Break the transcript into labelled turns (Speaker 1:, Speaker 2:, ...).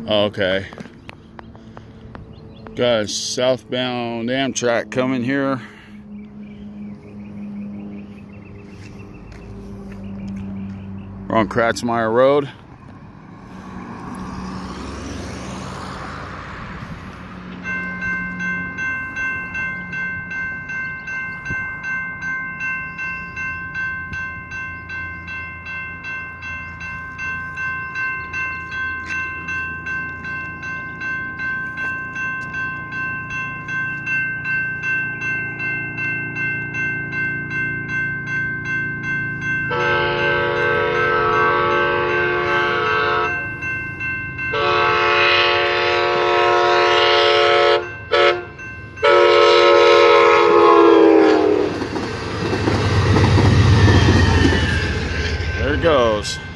Speaker 1: Okay. Got a southbound Amtrak coming here. We're on Kratzmeyer Road. There it goes.